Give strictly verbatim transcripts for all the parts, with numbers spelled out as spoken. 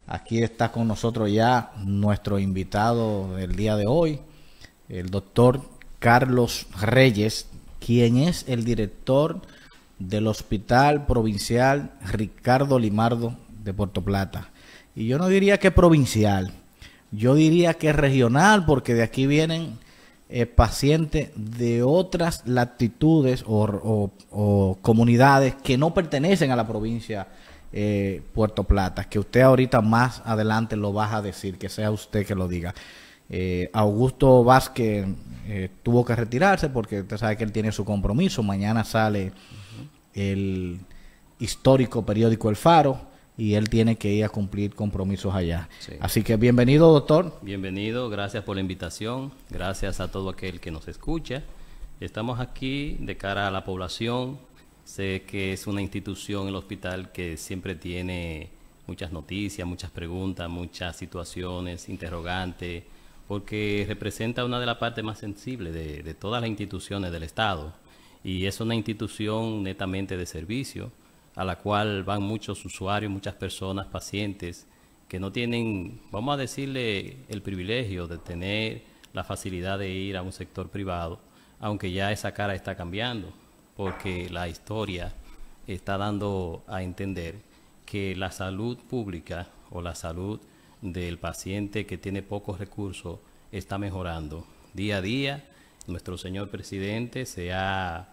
Aquí está con nosotros ya nuestro invitado del día de hoy, el doctor Carlos Reyes, quien es el director del Hospital Provincial Ricardo Limardo de Puerto Plata. Y yo no diría que provincial, yo diría que regional, porque de aquí vienen eh, pacientes de otras latitudes o, o, o comunidades que no pertenecen a la provincia Eh, Puerto Plata, que usted ahorita más adelante lo va a decir, que sea usted que lo diga. Eh, Augusto Vázquez eh, tuvo que retirarse porque usted sabe que él tiene su compromiso. Mañana sale uh-huh. el histórico periódico El Faro y él tiene que ir a cumplir compromisos allá. Sí. Así que bienvenido, doctor. Bienvenido, gracias por la invitación, gracias a todo aquel que nos escucha. Estamos aquí de cara a la población. Sé que es una institución, el hospital, que siempre tiene muchas noticias, muchas preguntas, muchas situaciones, interrogantes, porque representa una de las partes más sensibles de, de todas las instituciones del Estado. Y es una institución netamente de servicio, a la cual van muchos usuarios, muchas personas, pacientes, que no tienen, vamos a decirle, el privilegio de tener la facilidad de ir a un sector privado, aunque ya esa cara está cambiando, porque la historia está dando a entender que la salud pública o la salud del paciente que tiene pocos recursos está mejorando. Día a día, nuestro señor presidente se ha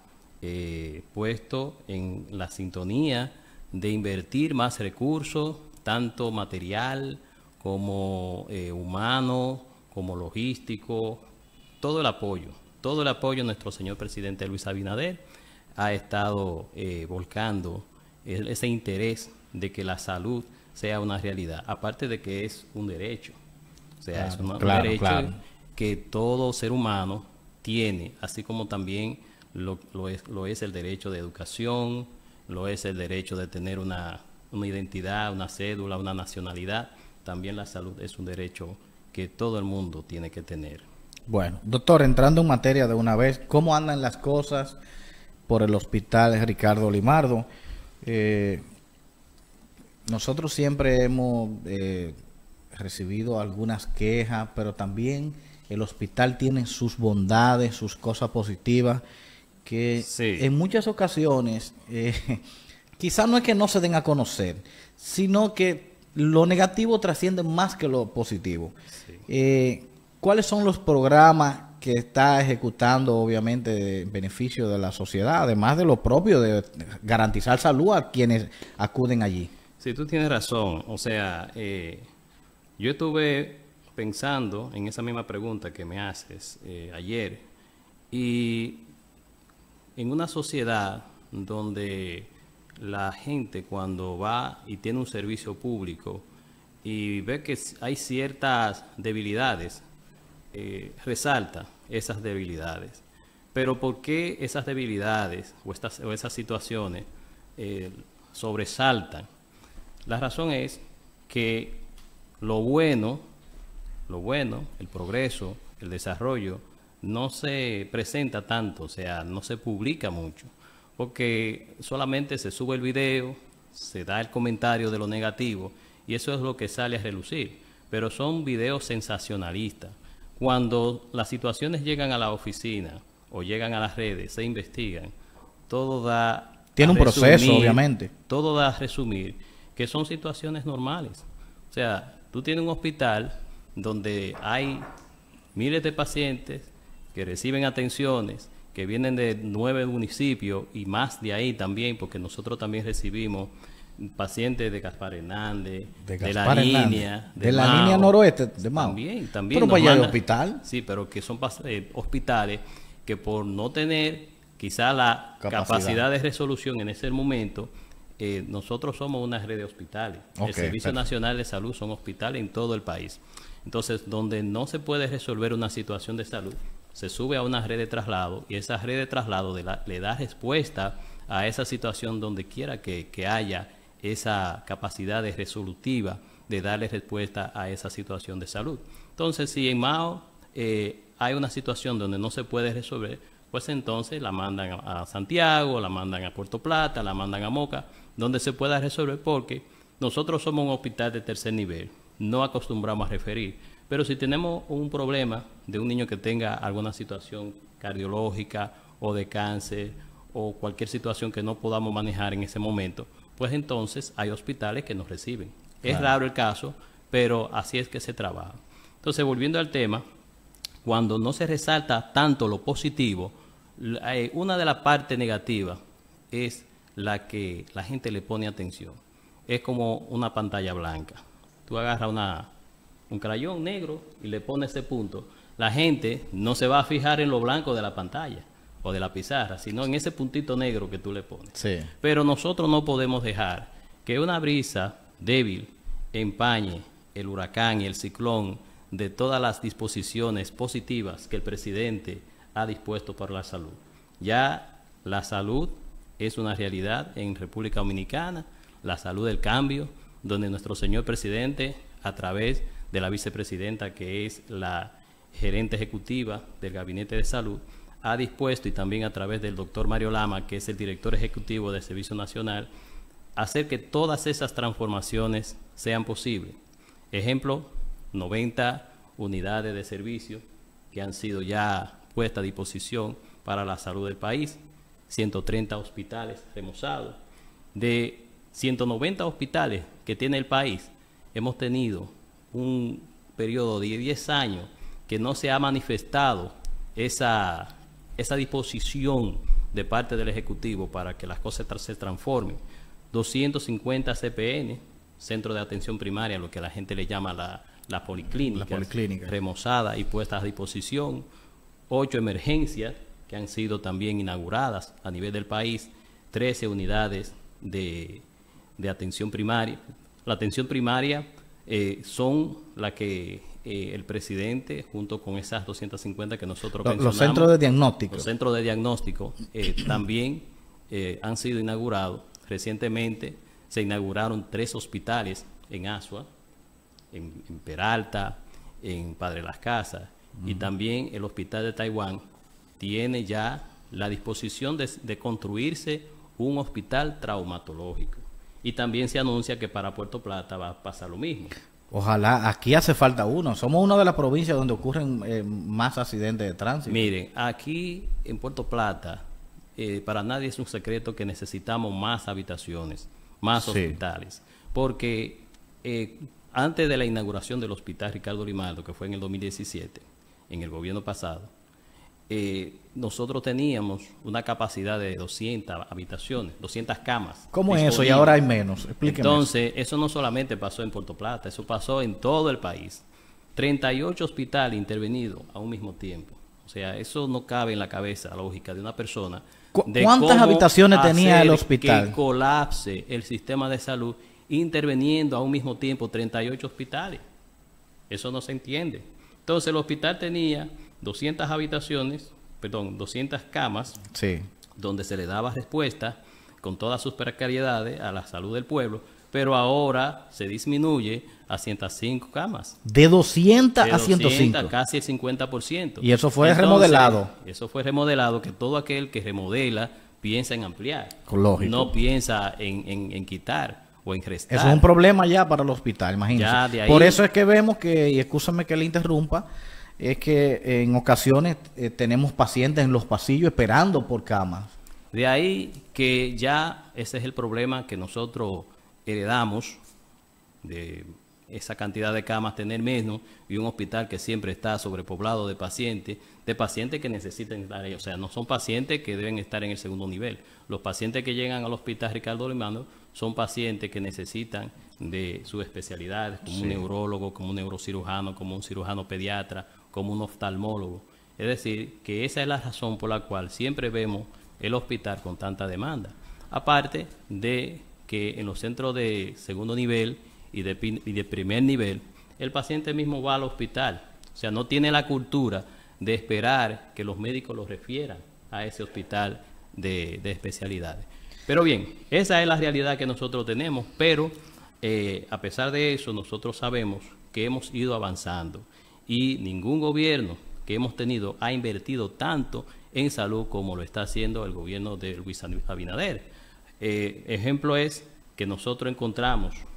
eh, puesto en la sintonía de invertir más recursos, tanto material como eh, humano, como logístico, todo el apoyo, todo el apoyo a nuestro señor presidente Luis Abinader ha estado eh, volcando ese interés de que la salud sea una realidad, aparte de que es un derecho, o sea, claro, es una, claro, un derecho claro. que todo ser humano tiene, así como también lo, lo, es, lo es el derecho de educación, lo es el derecho de tener una, una identidad, una cédula, una nacionalidad. También la salud es un derecho que todo el mundo tiene que tener. Bueno, doctor, entrando en materia de una vez, ¿cómo andan las cosas por el Hospital Ricardo Limardo? Eh, nosotros siempre hemos eh, recibido algunas quejas, pero también el hospital tiene sus bondades, sus cosas positivas, que sí. en muchas ocasiones eh, quizás no es que no se den a conocer, sino que lo negativo trasciende más que lo positivo. Sí. Eh, ¿Cuáles son los programas que está ejecutando, obviamente, en beneficio de la sociedad, además de lo propio de garantizar salud a quienes acuden allí? Sí, tú tienes razón. O sea, eh, yo estuve pensando en esa misma pregunta que me haces eh, ayer, y en una sociedad donde la gente, cuando va y tiene un servicio público y ve que hay ciertas debilidades, Eh, resalta esas debilidades. Pero ¿por qué esas debilidades o, estas, o esas situaciones eh, sobresaltan? La razón es que lo bueno, lo bueno, el progreso, el desarrollo, no se presenta tanto, o sea, no se publica mucho, porque solamente se sube el video, se da el comentario de lo negativo, y eso es lo que sale a relucir. Pero son videos sensacionalistas. Cuando las situaciones llegan a la oficina o llegan a las redes, se investigan, todo da... Tiene un resumir, proceso, obviamente. Todo da a resumir que son situaciones normales. O sea, tú tienes un hospital donde hay miles de pacientes que reciben atenciones, que vienen de nueve municipios y más de ahí también, porque nosotros también recibimos pacientes de Gaspar Hernández, de, de la Hernández. línea de, de la línea noroeste de Mao. También, también. Pero para allá de hospital. Sí, pero que son eh, hospitales que por no tener quizá la capacidad, capacidad de resolución en ese momento, eh, nosotros somos una red de hospitales. Okay, el Servicio perfecto. Nacional de Salud son hospitales en todo el país. Entonces, donde no se puede resolver una situación de salud, se sube a una red de traslado y esa red de traslado de la, le da respuesta a esa situación donde quiera que, que haya esa capacidad de resolutiva de darle respuesta a esa situación de salud. Entonces, si en Mao eh, hay una situación donde no se puede resolver, pues entonces la mandan a, a Santiago, la mandan a Puerto Plata, la mandan a Moca, donde se pueda resolver, porque nosotros somos un hospital de tercer nivel, no acostumbramos a referir, pero si tenemos un problema de un niño que tenga alguna situación cardiológica o de cáncer o cualquier situación que no podamos manejar en ese momento, pues entonces hay hospitales que nos reciben. Claro. Es raro el caso, pero así es que se trabaja. Entonces, volviendo al tema, cuando no se resalta tanto lo positivo, una de las partes negativas es la que la gente le pone atención. Es como una pantalla blanca. Tú agarras una, un crayón negro y le pones ese punto. La gente no se va a fijar en lo blanco de la pantalla o de la pizarra, sino en ese puntito negro que tú le pones. Sí. Pero nosotros no podemos dejar que una brisa débil empañe el huracán y el ciclón de todas las disposiciones positivas que el presidente ha dispuesto para la salud. Ya la salud es una realidad en República Dominicana, la salud del cambio, donde nuestro señor presidente, a través de la vicepresidenta, que es la gerente ejecutiva del Gabinete de Salud, ha dispuesto, y también a través del doctor Mario Lama, que es el director ejecutivo del Servicio Nacional, hacer que todas esas transformaciones sean posibles. Ejemplo, noventa unidades de servicio que han sido ya puestas a disposición para la salud del país, ciento treinta hospitales remozados. De ciento noventa hospitales que tiene el país, hemos tenido un periodo de diez años que no se ha manifestado esa, esa disposición de parte del Ejecutivo para que las cosas se transformen. doscientos cincuenta C P N, Centro de Atención Primaria, lo que la gente le llama la, la policlínica, la policlínica, remozada y puesta a disposición. Ocho emergencias que han sido también inauguradas a nivel del país. trece unidades de, de atención primaria. La atención primaria eh, son la que eh, el presidente, junto con esas doscientas cincuenta que nosotros los, mencionamos, los centros de diagnóstico, los centros de diagnóstico eh, también eh, han sido inaugurados. Recientemente se inauguraron tres hospitales en Asua, en, en Peralta, en Padre Las Casas, uh-huh. y también el hospital de Taiwán tiene ya la disposición de, de construirse un hospital traumatológico. Y también se anuncia que para Puerto Plata va a pasar lo mismo. Ojalá, aquí hace falta uno. Somos una de las provincias donde ocurren eh, más accidentes de tránsito. Miren, aquí en Puerto Plata, eh, para nadie es un secreto que necesitamos más habitaciones, más sí. hospitales. Porque eh, antes de la inauguración del hospital Ricardo Limaldo, que fue en el dos mil diecisiete, en el gobierno pasado, Eh, nosotros teníamos una capacidad de doscientas habitaciones, doscientas camas. ¿Cómo es eso? Y ahora hay menos. Explíqueme. Entonces, eso no solamente pasó en Puerto Plata, eso pasó en todo el país. treinta y ocho hospitales intervenidos a un mismo tiempo. O sea, eso no cabe en la cabeza lógica de una persona. De ¿Cuántas habitaciones tenía el hospital? Que colapse el sistema de salud interviniendo a un mismo tiempo treinta y ocho hospitales. Eso no se entiende. Entonces, el hospital tenía doscientas habitaciones, perdón, doscientas camas, sí. donde se le daba respuesta con todas sus precariedades a la salud del pueblo, pero ahora se disminuye a ciento cinco camas. De doscientas de a ciento cinco. Casi el cincuenta por ciento. Y eso fue Entonces, remodelado. Eso fue remodelado, que todo aquel que remodela piensa en ampliar. Lógico. No piensa en, en, en quitar o en restar. Eso es un problema ya para el hospital, imagínense. Ya de ahí, por eso es que vemos que, y escúchame que le interrumpa, es que en ocasiones eh, tenemos pacientes en los pasillos esperando por camas. De ahí que ya ese es el problema que nosotros heredamos, de esa cantidad de camas tener menos, y un hospital que siempre está sobrepoblado de pacientes, de pacientes que necesitan estar ahí. O sea, no son pacientes que deben estar en el segundo nivel. Los pacientes que llegan al hospital Ricardo Limaldo son pacientes que necesitan de sus especialidades, como sí. un neurólogo, como un neurocirujano, como un cirujano pediatra, como un oftalmólogo. Es decir, que esa es la razón por la cual siempre vemos el hospital con tanta demanda. Aparte de que en los centros de segundo nivel y de, y de primer nivel, el paciente mismo va al hospital. O sea, no tiene la cultura de esperar que los médicos lo refieran a ese hospital de, de especialidades. Pero bien, esa es la realidad que nosotros tenemos, pero eh, a pesar de eso, nosotros sabemos que hemos ido avanzando. Y ningún gobierno que hemos tenido ha invertido tanto en salud como lo está haciendo el gobierno de Luis Abinader. Eh, ejemplo es que nosotros encontramos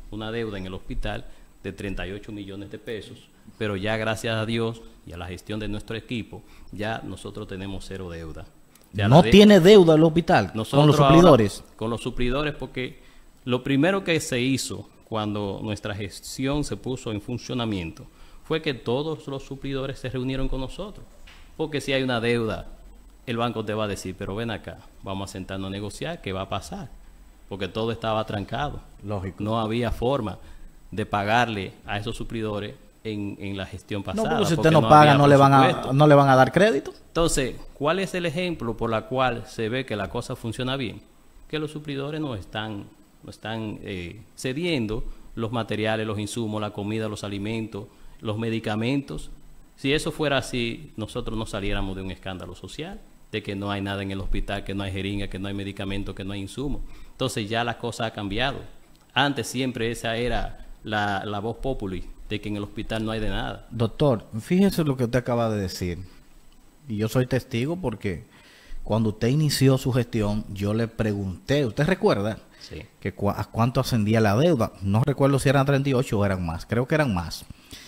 una deuda en el hospital de treinta y ocho millones de pesos, pero ya gracias a Dios y a la gestión de nuestro equipo, ya nosotros tenemos cero deuda. Ya no de tiene deuda el hospital con los suplidores. Ahora, con los suplidores, porque lo primero que se hizo cuando nuestra gestión se puso en funcionamiento fue que todos los suplidores se reunieron con nosotros. Porque si hay una deuda, el banco te va a decir, pero ven acá, vamos a sentarnos a negociar, ¿qué va a pasar? Porque todo estaba trancado. Lógico. No había forma de pagarle a esos suplidores en, en la gestión pasada. No, porque si usted no, no paga, no le, van a, no le van a dar crédito. Entonces, ¿cuál es el ejemplo por la cual se ve que la cosa funciona bien? Que los suplidores no están, no están eh, cediendo los materiales, los insumos, la comida, los alimentos, los medicamentos. Si eso fuera así, nosotros no saliéramos de un escándalo social, de que no hay nada en el hospital, que no hay jeringa, que no hay medicamentos, que no hay insumos. Entonces ya la cosa ha cambiado. Antes siempre esa era la, la voz populi, de que en el hospital no hay de nada. Doctor, fíjese lo que usted acaba de decir. Y yo soy testigo porque cuando usted inició su gestión, yo le pregunté, ¿usted recuerda? Sí. Que cu a cuánto ascendía la deuda. No recuerdo si eran treinta y ocho o eran más. Creo que eran más.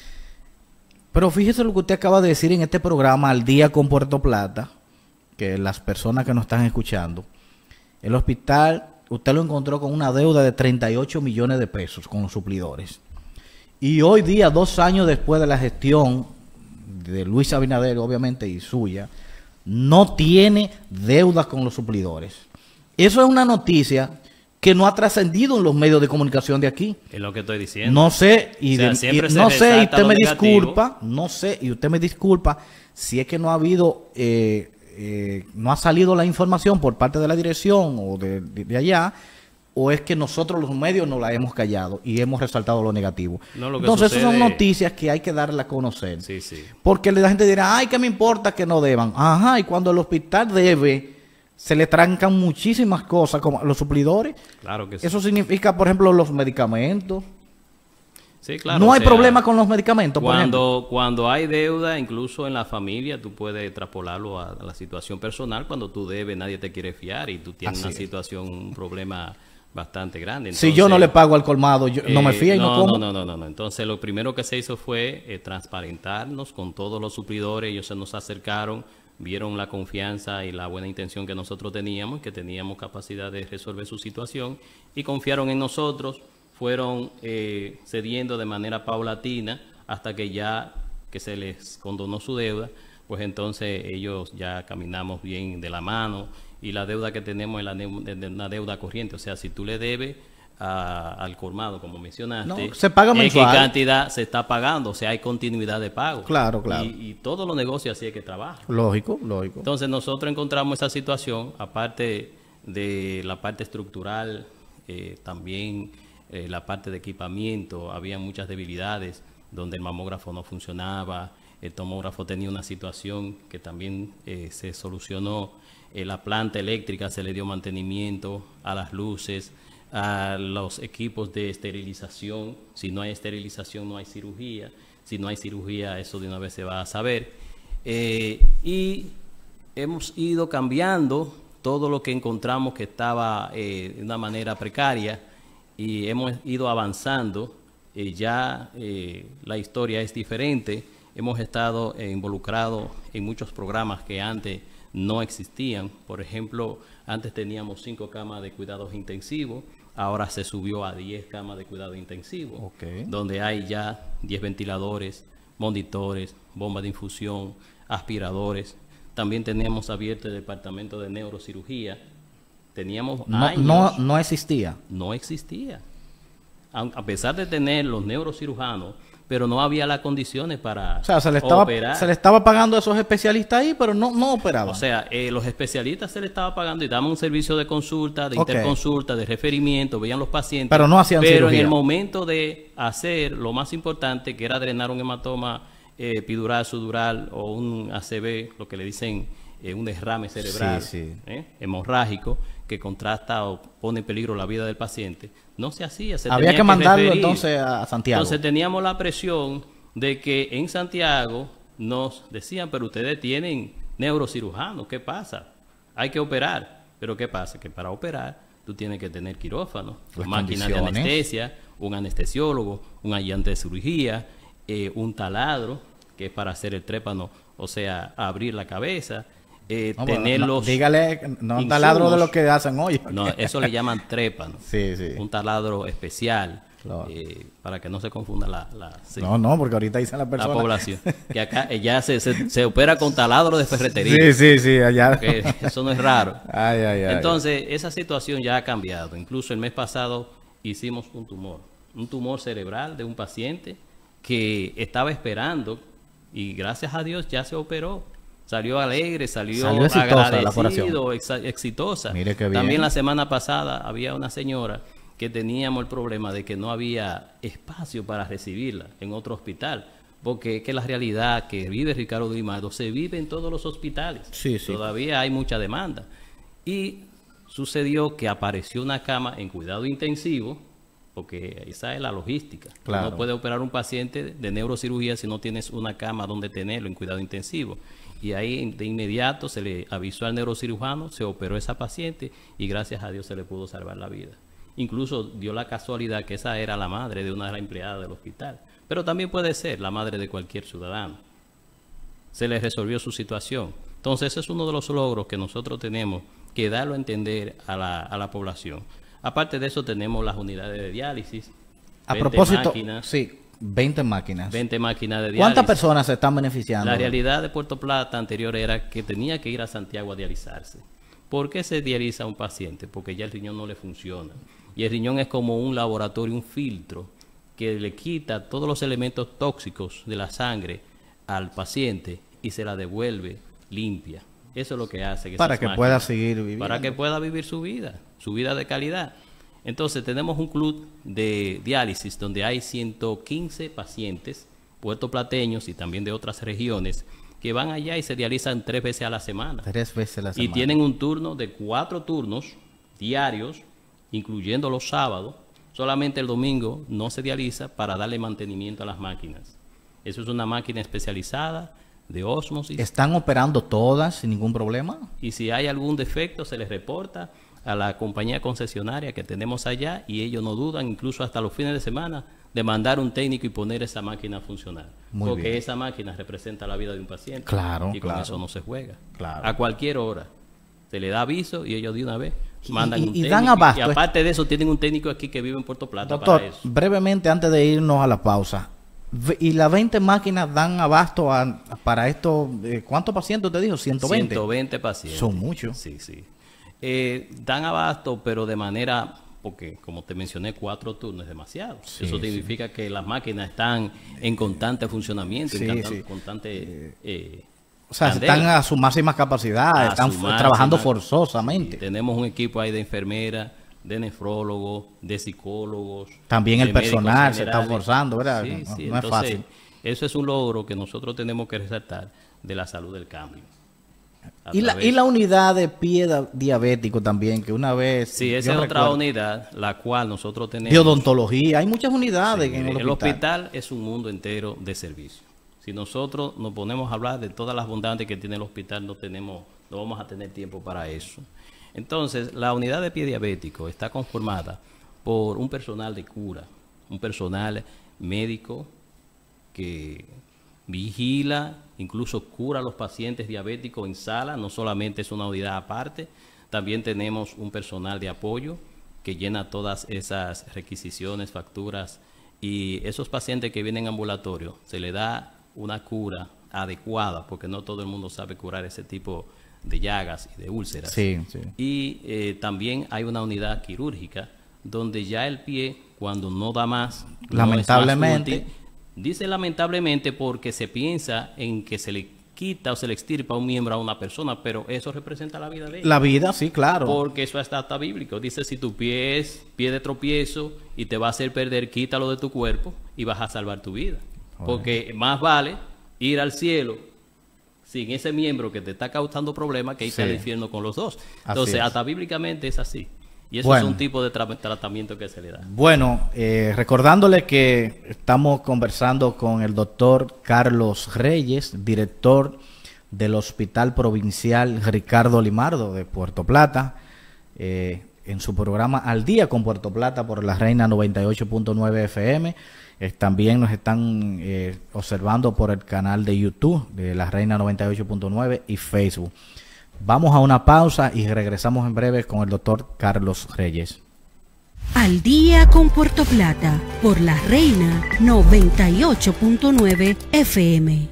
Pero fíjese lo que usted acaba de decir en este programa Al Día con Puerto Plata, que las personas que nos están escuchando, el hospital, usted lo encontró con una deuda de treinta y ocho millones de pesos con los suplidores. Y hoy día, dos años después de la gestión de Luis Abinader, obviamente, y suya, no tiene deudas con los suplidores. Eso es una noticia que no ha trascendido en los medios de comunicación de aquí. Es lo que estoy diciendo. No sé, y, o sea, de, siempre y se no sé, y usted me negativo. disculpa, no sé, y usted me disculpa si es que no ha habido, eh, eh, no ha salido la información por parte de la dirección o de, de, de allá, o es que nosotros los medios nos la hemos callado y hemos resaltado lo negativo. No, lo que Entonces, sucede... esas son noticias que hay que darle a conocer. Sí, sí. Porque la gente dirá, ay, ¿qué me importa que no deban? Ajá, y cuando el hospital debe, se le trancan muchísimas cosas, como los suplidores. Claro que sí. Eso significa, por ejemplo, los medicamentos. Sí, claro. No hay o sea, problema con los medicamentos, por ejemplo. Cuando, cuando hay deuda, incluso en la familia, tú puedes extrapolarlo a, a la situación personal. Cuando tú debes, nadie te quiere fiar y tú tienes Así una es. situación, un problema bastante grande. Si yo no le pago al colmado, yo, no me Eh, fío y no, no, como. no, no, no, no. Entonces, lo primero que se hizo fue eh, transparentarnos con todos los suplidores. Ellos se nos acercaron, vieron la confianza y la buena intención que nosotros teníamos, que teníamos capacidad de resolver su situación y confiaron en nosotros. Fueron eh, cediendo de manera paulatina hasta que ya que se les condonó su deuda, pues entonces ellos ya caminamos bien de la mano y la deuda que tenemos es la de una deuda corriente. O sea, si tú le debes a, al colmado, como mencionaste, No, se paga ¿en qué mensual. cantidad se está pagando? O sea, hay continuidad de pago. Claro, claro. Y, y todos los negocios así es que trabajan. Lógico, lógico. Entonces nosotros encontramos esa situación, aparte de la parte estructural, eh, también eh, la parte de equipamiento, había muchas debilidades donde el mamógrafo no funcionaba, el tomógrafo tenía una situación que también eh, se solucionó, eh, la planta eléctrica se le dio mantenimiento, a las luces, a los equipos de esterilización. Si no hay esterilización no hay cirugía, si no hay cirugía eso de una vez se va a saber. Eh, y hemos ido cambiando todo lo que encontramos que estaba eh, de una manera precaria y hemos ido avanzando. Eh, ya eh, la historia es diferente. Hemos estado eh, involucrados en muchos programas que antes no existían. Por ejemplo, antes teníamos cinco camas de cuidados intensivos, ahora se subió a diez camas de cuidado intensivo, Okay. donde hay ya diez ventiladores, monitores, bombas de infusión, aspiradores. También tenemos abierto el departamento de neurocirugía. Teníamos No, años, no, no existía. no existía. A, a pesar de tener los neurocirujanos, pero no había las condiciones para O sea, se le estaba, operar. se le estaba pagando a esos especialistas ahí, pero no, no operaban. O sea, eh, los especialistas se les estaba pagando y daban un servicio de consulta, de Ok. interconsulta, de referimiento, veían los pacientes. Pero no hacían Pero cirugía. en el momento de hacer lo más importante, que era drenar un hematoma eh, epidural, sudural o un A C V, lo que le dicen eh, un derrame cerebral, Sí, sí. eh, hemorrágico, que contrasta o pone en peligro la vida del paciente, no se hacía. Se Había tenía que mandarlo referir. entonces a Santiago. Entonces teníamos la presión de que en Santiago nos decían, pero ustedes tienen neurocirujanos, ¿qué pasa? Hay que operar. Pero ¿qué pasa? Que para operar tú tienes que tener quirófano, Las máquinas de condiciones. anestesia, un anestesiólogo, un ayudante de cirugía, eh, un taladro, que es para hacer el trépano, o sea, abrir la cabeza, eh, No, tener no, los dígale, no un taladro de lo que hacen hoy. No, eso le llaman trépano. Sí, sí. Un taladro especial, Claro. eh, para que no se confunda la, la, sí, No, no, porque ahorita dicen la la persona. población. Que acá eh, ya se, se, se opera con taladro de ferretería. Sí, sí, sí, allá. Que eso no es raro. Ay, ay, ay. Entonces, esa situación ya ha cambiado. Incluso el mes pasado hicimos un tumor, un tumor cerebral de un paciente que estaba esperando y gracias a Dios ya se operó. Salió alegre, salió, Salió exitosa la agradecido, operación. exa- exitosa. Mire qué bien. También la semana pasada había una señora que teníamos el problema de que no había espacio para recibirla en otro hospital. Porque es que la realidad que vive Ricardo Limardo se vive en todos los hospitales. Sí, sí. Todavía hay mucha demanda. Y sucedió que apareció una cama en cuidado intensivo, porque esa es la logística. Tú Claro. no puedes operar un paciente de neurocirugía si no tienes una cama donde tenerlo en cuidado intensivo. Y ahí de inmediato se le avisó al neurocirujano, se operó esa paciente y gracias a Dios se le pudo salvar la vida. Incluso dio la casualidad que esa era la madre de una de las empleadas del hospital. Pero también puede ser la madre de cualquier ciudadano. Se le resolvió su situación. Entonces ese es uno de los logros que nosotros tenemos que darlo a entender a la, a la población. Aparte de eso tenemos las unidades de diálisis. A veinte propósito, máquinas, sí, veinte máquinas. veinte máquinas de diálisis. ¿Cuántas personas se están beneficiando? La realidad de Puerto Plata anterior era que tenía que ir a Santiago a dializarse. ¿Por qué se dializa a un paciente? Porque ya el riñón no le funciona. Y el riñón es como un laboratorio, un filtro, que le quita todos los elementos tóxicos de la sangre al paciente y se la devuelve limpia. Eso es lo que hace. Que Para esas que máquinas- pueda seguir viviendo. Para que pueda vivir su vida, su vida de calidad. Entonces tenemos un club de diálisis donde hay ciento quince pacientes puertoplateños y también de otras regiones que van allá y se dializan tres veces a la semana. Tres veces a la Y semana. tienen un turno de cuatro turnos diarios, incluyendo los sábados. Solamente el domingo no se dializa para darle mantenimiento a las máquinas. Eso es una máquina especializada de ósmosis. ¿Están operando todas sin ningún problema? Y si hay algún defecto, se les reporta a la compañía concesionaria que tenemos allá y ellos no dudan, incluso hasta los fines de semana, de mandar un técnico y poner esa máquina a funcionar. Muy porque bien. esa máquina representa la vida de un paciente. Claro, Y con claro. eso no se juega. Claro. A cualquier hora. Se le da aviso y ellos de una vez mandan y- un y técnico. dan abasto. Y aparte de eso, tienen un técnico aquí que vive en Puerto Plata Doctor, para eso. brevemente antes de irnos a la pausa, ve- ¿y las veinte máquinas dan abasto a- para esto? eh, ¿Cuántos pacientes usted dijo? ¿ciento veinte? ciento veinte pacientes. Son muchos. Sí, sí. Eh, dan abasto, pero de manera, porque como te mencioné, cuatro turnos es demasiado. Sí, Eso sí. significa que las máquinas están en constante funcionamiento, Sí, en canta- sí. constante... eh, O sea, candela. están a su máxima capacidad, A están su f- máxima. trabajando Sí, forzosamente. tenemos un equipo ahí de enfermeras, de nefrólogos, de psicólogos. También el de médicos personal se está generales. forzando, ¿verdad? Sí, No- sí, no es entonces, fácil. Eso es un logro que nosotros tenemos que resaltar de la salud del cambio. A Y la, través- y la unidad de pie da- diabético también, que una vez... Sí, yo esa es otra recuerdo, unidad, la cual nosotros tenemos. de odontología, hay muchas unidades Sí, en mire, el hospital. es un mundo entero de servicio. Si nosotros nos ponemos a hablar de todas las bondades que tiene el hospital, no tenemos, no vamos a tener tiempo para eso. Entonces, la unidad de pie diabético está conformada por un personal de cura, un personal médico que vigila, incluso cura a los pacientes diabéticos en sala, no solamente es una unidad aparte, también tenemos un personal de apoyo que llena todas esas requisiciones, facturas, y esos pacientes que vienen ambulatorio se le da una cura adecuada, porque no todo el mundo sabe curar ese tipo de llagas y de úlceras. Sí, sí. Y eh, también hay una unidad quirúrgica donde ya el pie, cuando no da más, no es más Lamentablemente. útil. Dice lamentablemente porque se piensa en que se le quita o se le extirpa un miembro a una persona, pero eso representa la vida de ella. La vida, sí, claro. Porque eso está hasta bíblico. Dice, si tu pie es pie de tropiezo y te va a hacer perder, quítalo de tu cuerpo y vas a salvar tu vida. Porque más vale ir al cielo sin ese miembro que te está causando problemas que irte Sí. al infierno con los dos. Así Entonces, es. hasta bíblicamente es así. Y eso Bueno. es un tipo de tra- tratamiento que se le da. Bueno, eh, recordándole que estamos conversando con el doctor Carlos Reyes, director del Hospital Provincial Ricardo Limardo de Puerto Plata. Eh, en su programa Al Día con Puerto Plata por la Reina noventa y ocho punto nueve F M. Eh, también nos están eh, observando por el canal de YouTube de la Reina noventa y ocho punto nueve y Facebook. Vamos a una pausa y regresamos en breve con el doctor Carlos Reyes. Al Día con Puerto Plata por la Reina noventa y ocho punto nueve F M.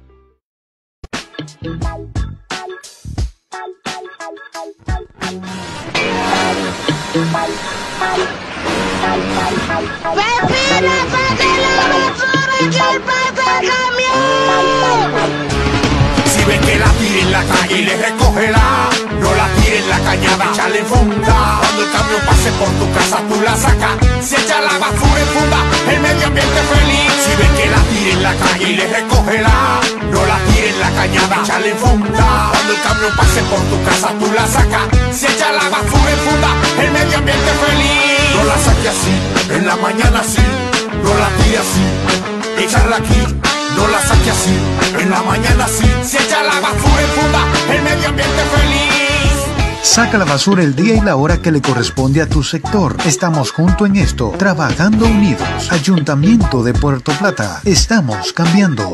¡Vecina, saque la basura que el pasa el camión! Si ven que la tire en la calle y le recógela, no la tire en la cañada, échale funda. Cuando el camión pase por tu casa, tú la sacas. Si echa la basura en funda, el medio ambiente feliz. Si ven que la tire en la calle y le recógela, no la tire en la cañada, échale funda. Cuando el camión pase por tu casa, tú la sacas. Si echa la basura en funda, el medio ambiente feliz. No la saque así, en la mañana sí, no la tire así, échala aquí. No la saque así, en la mañana sí. Si echa la basura en funda, el medio ambiente feliz. Saca la basura el día y la hora que le corresponde a tu sector. Estamos juntos en esto, trabajando unidos. Ayuntamiento de Puerto Plata, estamos cambiando.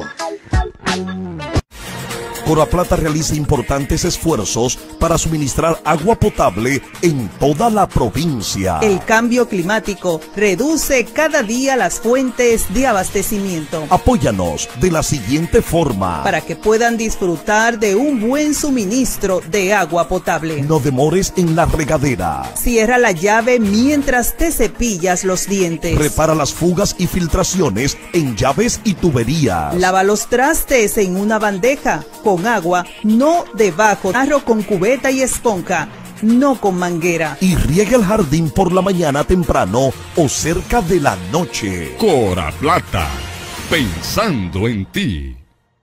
Cora Plata realiza importantes esfuerzos para suministrar agua potable en toda la provincia. El cambio climático reduce cada día las fuentes de abastecimiento. Apóyanos de la siguiente forma. Para que puedan disfrutar de un buen suministro de agua potable. No demores en la regadera. Cierra la llave mientras te cepillas los dientes. Repara las fugas y filtraciones en llaves y tuberías. Lava los trastes en una bandeja con agua, no debajo, jarro con cubeta y esponja, no con manguera. Y riega el jardín por la mañana temprano o cerca de la noche. Cora Plata, pensando en ti.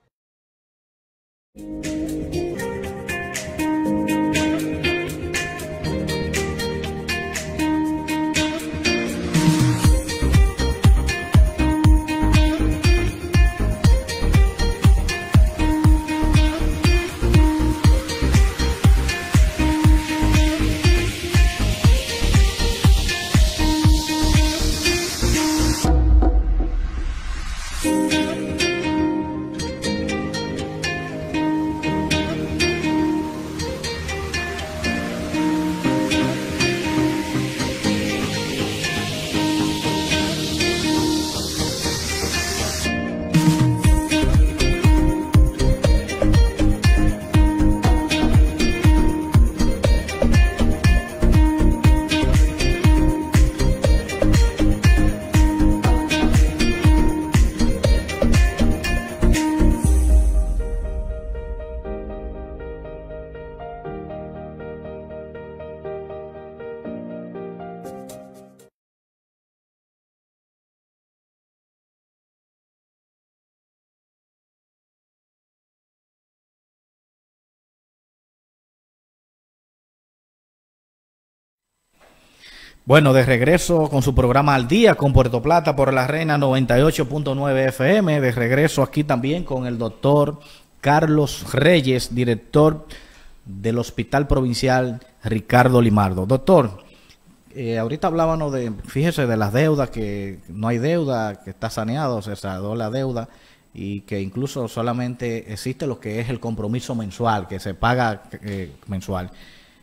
Bueno, de regreso con su programa Al Día con Puerto Plata por la Reina noventa y ocho punto nueve F M. De regreso aquí también con el doctor Carlos Reyes, director del Hospital Provincial Ricardo Limardo. Doctor, eh, ahorita hablábamos de, fíjese, de las deudas, que no hay deuda, que está saneado, se saldó la deuda y que incluso solamente existe lo que es el compromiso mensual, que se paga eh, mensual.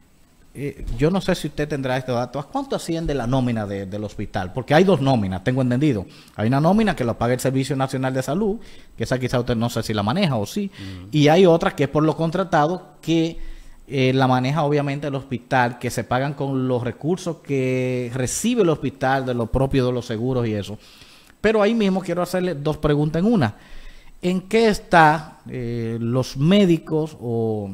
Eh, yo no sé si usted tendrá este dato. ¿A cuánto asciende la nómina de, del hospital? Porque hay dos nóminas, tengo entendido. Hay una nómina que lo paga el Servicio Nacional de Salud, que esa quizá usted no sé si la maneja o sí. Uh-huh. Y hay otra que es por lo contratado, que eh, la maneja obviamente el hospital, que se pagan con los recursos que recibe el hospital de lo propio de los seguros y eso. Pero ahí mismo quiero hacerle dos preguntas en una. ¿En qué está eh, los médicos o...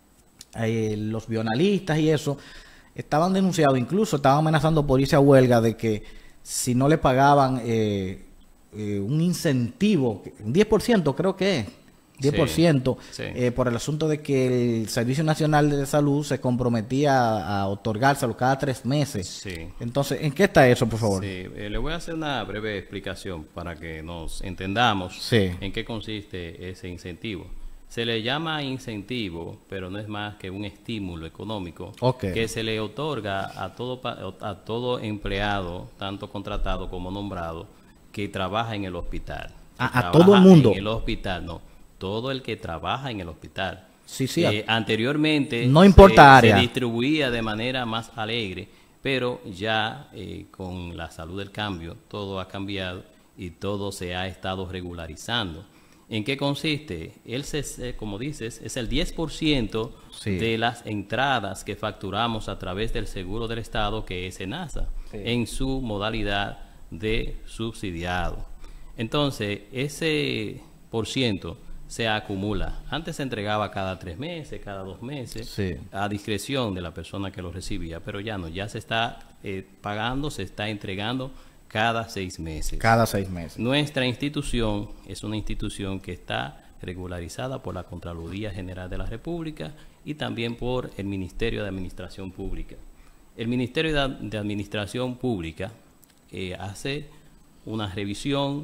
Eh, los bioanalistas y eso estaban denunciados, incluso estaban amenazando por irse a huelga de que si no le pagaban eh, eh, un incentivo, un diez por ciento creo que es, diez por ciento, sí, sí. Eh, por el asunto de que el Servicio Nacional de Salud se comprometía a, a otorgárselo cada tres meses. Sí. Entonces, ¿en qué está eso, por favor? Sí, eh, le voy a hacer una breve explicación para que nos entendamos sí. en qué consiste ese incentivo. Se le llama incentivo, pero no es más que un estímulo económico Okay. que se le otorga a todo, pa- a todo empleado, tanto contratado como nombrado, que trabaja en el hospital. A- a Trabaja todo el mundo. En el hospital, no. Todo el que trabaja en el hospital. Sí, sí. Eh, anteriormente No importa se, área. se distribuía de manera más alegre, pero ya eh, con la salud del cambio todo ha cambiado y todo se ha estado regularizando. ¿En qué consiste? Él, se, como dices, es el diez por ciento Sí. de las entradas que facturamos a través del seguro del Estado, que es SENASA, Sí. en su modalidad de subsidiado. Entonces, ese por ciento se acumula. Antes se entregaba cada tres meses, cada dos meses, Sí. a discreción de la persona que lo recibía, pero ya no, ya se está eh, pagando, se está entregando cada seis meses. Cada seis meses. Nuestra institución es una institución que está regularizada por la Contraloría General de la República y también por el Ministerio de Administración Pública. El Ministerio de, de Administración Pública eh, hace una revisión,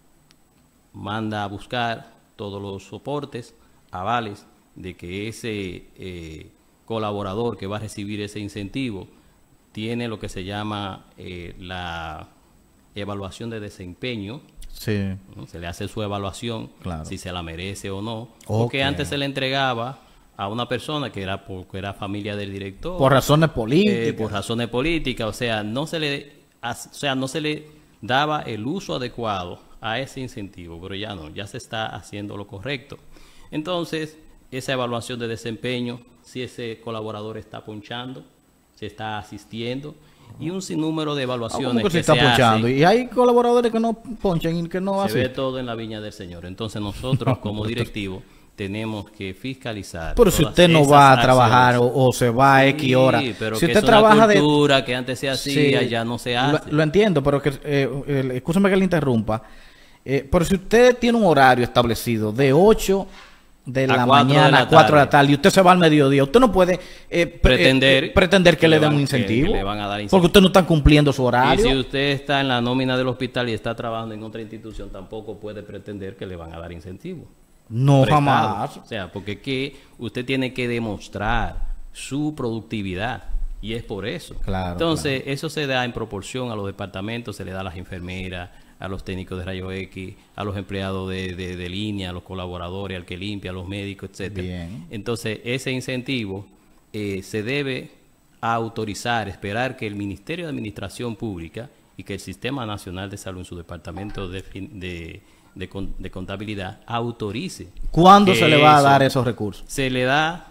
manda a buscar todos los soportes, avales de que ese eh, colaborador que va a recibir ese incentivo tiene lo que se llama eh, la evaluación de desempeño. Sí. ¿no? Se le hace su evaluación, Claro. si se la merece o no. Ok. Porque antes se le entregaba a una persona que era, porque era familia del director. Por razones eh, políticas. por razones políticas, o sea, no se le, as- o sea, no se le daba el uso adecuado a ese incentivo, pero ya no, ya se está haciendo lo correcto. Entonces, esa evaluación de desempeño, si ese colaborador está ponchando, se está asistiendo, y un sinnúmero de Ah, evaluaciones ¿cómo que que se está se ponchando? hacen. Y hay colaboradores que no ponchan y que no Se hacen. ve todo en la viña del Señor. Entonces nosotros como directivos tenemos que fiscalizar. Pero si todas usted no esas va a trabajar o, acciones. o se va a X horas. Sí, pero Si que usted es una trabaja de cultura que antes se hacía, Sí, ya no se lo- hace. Lo, entiendo, pero que, eh, el- escúchame que le interrumpa. Eh, pero si usted tiene un horario establecido de ocho de A la cuatro de mañana la a cuatro de la tarde. tarde y usted se va al mediodía, usted no puede eh, pre- Pretender eh, pretender que, que le le den van- un que- que incentivo. le van a dar Porque incentivo. usted no está cumpliendo su Y horario. si usted está en la nómina del hospital y está trabajando en otra institución, tampoco puede pretender que le van a dar incentivo. No, Prestado. jamás. O sea, porque que usted tiene que demostrar su productividad y es por eso. Claro, Entonces, eso se da en proporción a los departamentos, se le da a las enfermeras, a los técnicos de rayos X, a los empleados de, de- de línea, a los colaboradores, al que limpia, a los médicos, etcétera. Bien. Entonces, ese incentivo eh, se debe autorizar, esperar que el Ministerio de Administración Pública y que el Sistema Nacional de Salud en su departamento de, fin- de, de con- de contabilidad autorice. ¿Cuándo que se le va a eso dar esos recursos? Se le da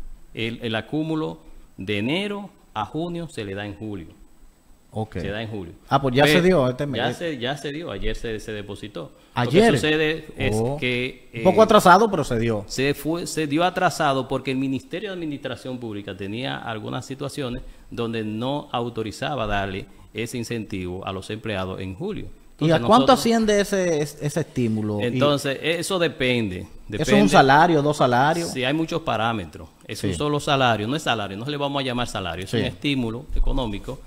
el, el acúmulo de enero a junio, se le da en julio. Ok. Se da en julio. Ah, pues ya Pero se dio este mes. Ya se, ya se dio, ayer se, se depositó. Ayer. Lo que sucede es Oh. que... Un poco eh, atrasado, pero se dio. se fue se dio atrasado porque el Ministerio de Administración Pública tenía algunas situaciones donde no autorizaba darle ese incentivo a los empleados en julio. ¿Y Entonces, a cuánto nosotros- asciende ese, ese estímulo? Y Entonces, eso depende. ¿eso es depende. un salario, dos salarios? Sí, hay muchos parámetros. Es Sí. un solo salario, no es salario, no le vamos a llamar salario, es Sí. un estímulo económico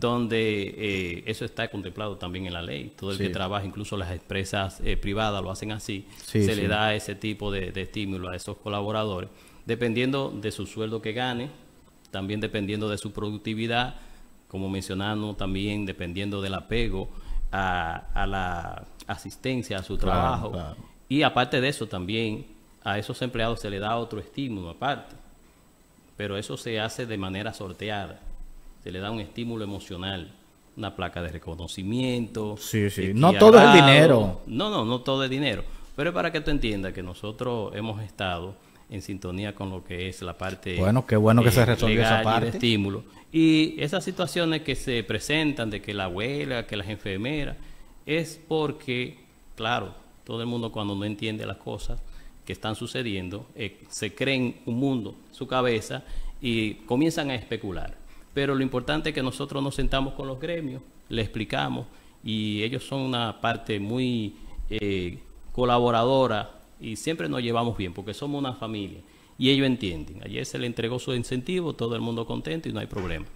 donde eh, eso está contemplado también en la ley. Todo el Sí. que trabaja, incluso las empresas eh, privadas lo hacen así, Sí, se sí. le da ese tipo de, de estímulo a esos colaboradores, dependiendo de su sueldo que gane, también dependiendo de su productividad, como mencionamos, también dependiendo del apego a, a la asistencia a su Claro, trabajo. claro. Y aparte de eso, también a esos empleados se le da otro estímulo aparte. Pero eso se hace de manera sorteada. Se le da un estímulo emocional, una placa de reconocimiento. Sí, sí. de No Kia todo es el Bravo. dinero. No, no, no todo es dinero. Pero es para que tú entiendas que nosotros hemos estado en sintonía con lo que es la parte Bueno, qué bueno que se resolvió esa legal y parte. de estímulo. Y esas situaciones que se presentan de que la abuela, que las enfermeras, es porque, claro, todo el mundo cuando no entiende las cosas que están sucediendo, eh, se creen un mundo en su cabeza y comienzan a especular. Pero lo importante es que nosotros nos sentamos con los gremios, le explicamos, y ellos son una parte muy eh, colaboradora y siempre nos llevamos bien porque somos una familia y ellos entienden. Ayer se le entregó su incentivo, todo el mundo contento y no hay problema.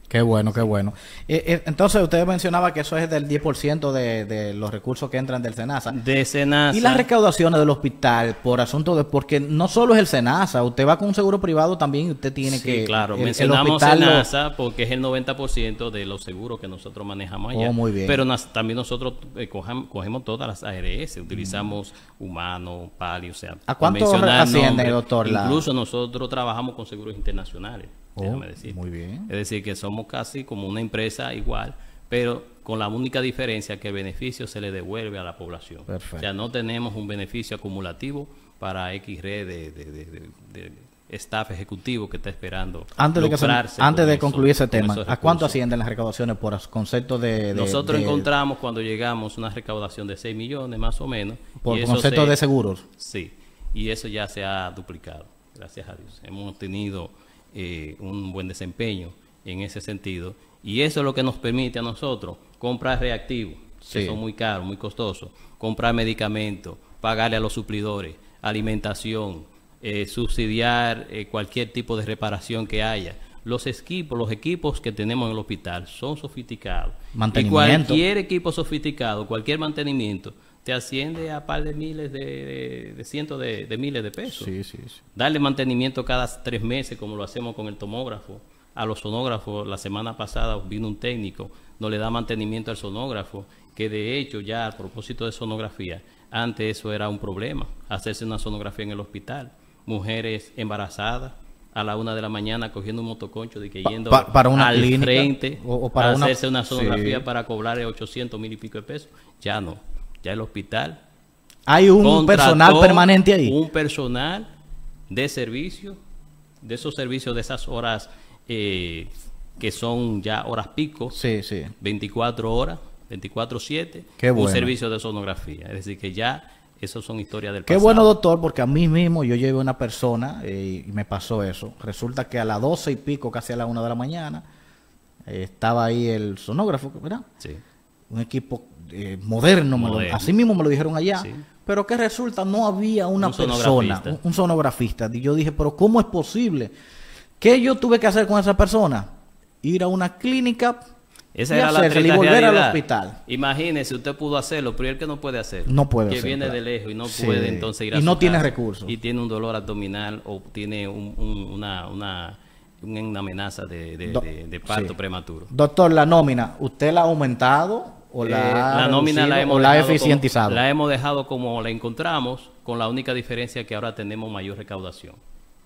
Qué bueno, qué bueno. Eh, eh, entonces, usted mencionaba que eso es del diez por ciento de, de los recursos que entran del SENASA. De SENASA. Y las recaudaciones del hospital por asunto de... Porque no solo es el SENASA, usted va con un seguro privado también, usted tiene sí, que... claro, el, mencionamos el SENASA lo... porque es el noventa por ciento de los seguros que nosotros manejamos allá. Oh, muy bien. Pero nas, también nosotros eh, cogemos, cogemos todas las A R S, utilizamos mm. humano, pali, o sea... ¿A cuánto asciende, doctor? Incluso la... nosotros trabajamos con seguros internacionales. Oh, decir. Muy bien. Es decir, que somos casi como una empresa igual, pero con la única diferencia que el beneficio se le devuelve a la población. Perfecto. O sea, no tenemos un beneficio acumulativo para X red de, de, de, de, de staff ejecutivo que está esperando. Antes de, que se, antes de concluir ese tema, ¿a cuánto ascienden las recaudaciones por concepto de...? de Nosotros de, encontramos cuando llegamos una recaudación de seis millones más o menos. Por concepto se, de seguros. Sí, y eso ya se ha duplicado, gracias a Dios. Hemos tenido... Eh, un buen desempeño en ese sentido, y eso es lo que nos permite a nosotros comprar reactivos, sí. que son muy caros, muy costosos, comprar medicamentos, pagarle a los suplidores, alimentación, eh, subsidiar eh, cualquier tipo de reparación que haya. Los equipos, los equipos que tenemos en el hospital son sofisticados, y cualquier equipo sofisticado, cualquier mantenimiento te asciende a par de miles de, de, de cientos de, de miles de pesos. Sí, sí, sí. Darle mantenimiento cada tres meses, como lo hacemos con el tomógrafo. A los sonógrafos, la semana pasada vino un técnico, no le da mantenimiento al sonógrafo, que de hecho ya a propósito de sonografía, antes eso era un problema, hacerse una sonografía en el hospital. Mujeres embarazadas a la una de la mañana cogiendo un motoconcho de que yendo pa, pa, para una al clínica, frente o, o para a una, hacerse una sonografía sí. para cobrarle ochocientos mil y pico de pesos. Ya no. Ya el hospital hay un personal permanente ahí, un personal de servicio, de esos servicios de esas horas eh, que son ya horas pico, sí, sí. veinticuatro horas, veinticuatro siete, bueno. un servicio de sonografía. Es decir, que ya esos son historias del Qué pasado. bueno, doctor, porque a mí mismo yo llevé una persona eh, y me pasó eso. Resulta que a las doce y pico, casi a la una de la mañana, eh, estaba ahí el sonógrafo, ¿verdad? Sí. Un equipo eh, moderno, moderno. Me lo, así mismo me lo dijeron allá, sí. Pero que resulta no había una un persona, sonografista. Un, un sonografista. Y yo dije, pero ¿cómo es posible? ¿Qué yo tuve que hacer con esa persona? Ir a una clínica esa y era la y volver realidad. al hospital. Imagínese, usted pudo hacerlo, pero el que no puede hacerlo. No puede Que hacer, viene claro. de lejos y no sí. puede entonces ir a Y su no tiene casa, recursos. Y tiene un dolor abdominal o tiene un, un, una... una una amenaza de, de, de, de parto sí. prematuro. Doctor, la nómina, ¿usted la ha aumentado o la, eh, ha la nómina la hemos o la ha eficientizado? Como, la hemos dejado como la encontramos, con la única diferencia que ahora tenemos mayor recaudación.